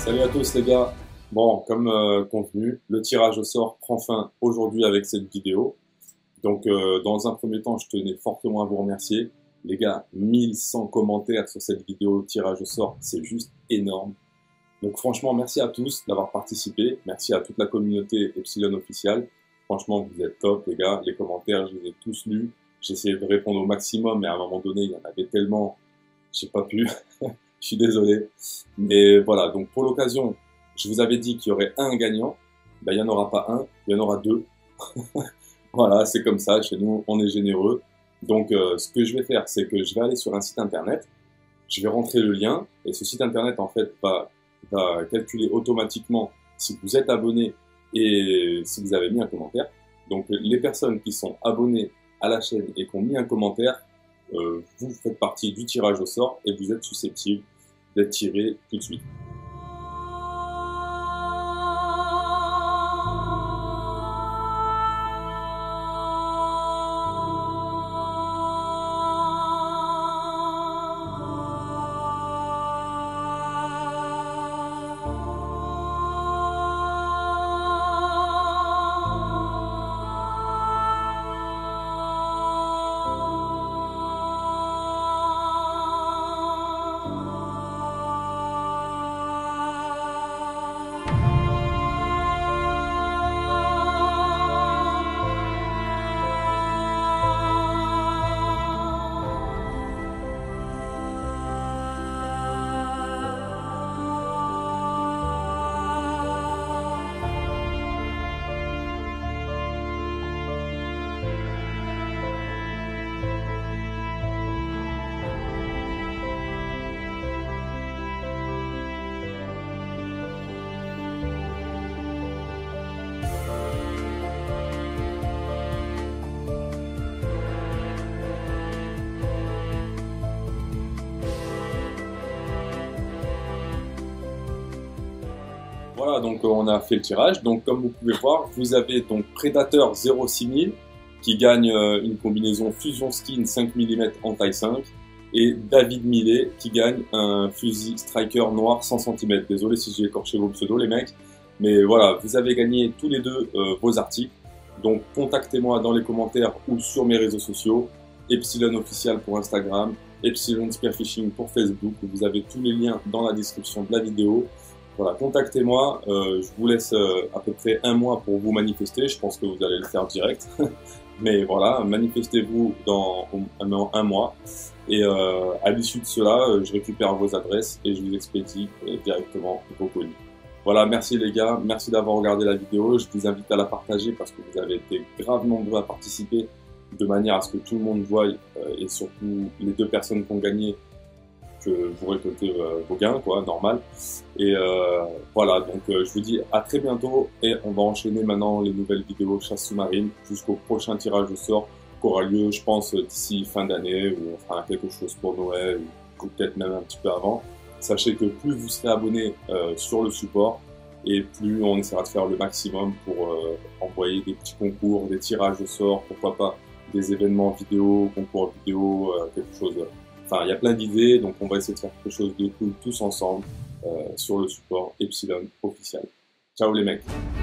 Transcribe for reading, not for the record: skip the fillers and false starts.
Salut à tous les gars. Bon, comme convenu, le tirage au sort prend fin aujourd'hui avec cette vidéo. Donc dans un premier temps, je tenais fortement à vous remercier. Les gars, 1100 commentaires sur cette vidéo tirage au sort, c'est juste énorme. Donc franchement, merci à tous d'avoir participé. Merci à toute la communauté Epsilon officielle. Franchement, vous êtes top les gars. Les commentaires, je les ai tous lus. J'ai essayé de répondre au maximum, mais à un moment donné, il y en avait tellement, j'ai pas pu. Je suis désolé. Mais voilà, donc pour l'occasion, je vous avais dit qu'il y aurait un gagnant. Ben, il n'y en aura pas un, il y en aura deux. Voilà, c'est comme ça, chez nous, on est généreux. Donc ce que je vais faire, c'est que je vais aller sur un site internet, je vais rentrer le lien, et ce site internet, en fait, va calculer automatiquement si vous êtes abonné et si vous avez mis un commentaire. Donc les personnes qui sont abonnées à la chaîne et qui ont mis un commentaire, vous faites partie du tirage au sort et vous êtes susceptible d'être tiré tout de suite. Voilà, donc on a fait le tirage. Donc comme vous pouvez voir, vous avez donc Predator 06000 qui gagne une combinaison Fusion Skin 5 mm en taille 5 et David Millet qui gagne un fusil Striker noir 100 cm. Désolé si j'ai écorché vos pseudos les mecs, mais voilà, vous avez gagné tous les deux vos articles. Donc contactez-moi dans les commentaires ou sur mes réseaux sociaux, Epsilon official pour Instagram, Epsilon Spearfishing pour Facebook. Vous avez tous les liens dans la description de la vidéo. Voilà, contactez-moi, je vous laisse à peu près un mois pour vous manifester, je pense que vous allez le faire direct, mais voilà, manifestez-vous dans un mois, et à l'issue de cela, je récupère vos adresses et je vous expédie directement vos colis. Voilà, merci les gars, merci d'avoir regardé la vidéo, je vous invite à la partager parce que vous avez été grave nombreux à participer, de manière à ce que tout le monde voie, et surtout les deux personnes qui ont gagné, que vous récoltez vos gains, quoi, normal. Et voilà, donc je vous dis à très bientôt et on va enchaîner maintenant les nouvelles vidéos chasse sous-marine jusqu'au prochain tirage au sort qui aura lieu, je pense, d'ici fin d'année ou on fera quelque chose pour Noël ou peut-être même un petit peu avant. Sachez que plus vous serez abonné sur le support et plus on essaiera de faire le maximum pour envoyer des petits concours, des tirages au sort, pourquoi pas des événements vidéo, concours vidéo, quelque chose. Enfin, il y a plein d'idées, donc on va essayer de faire quelque chose de cool tous ensemble sur le support Epsilon officiel. Ciao les mecs!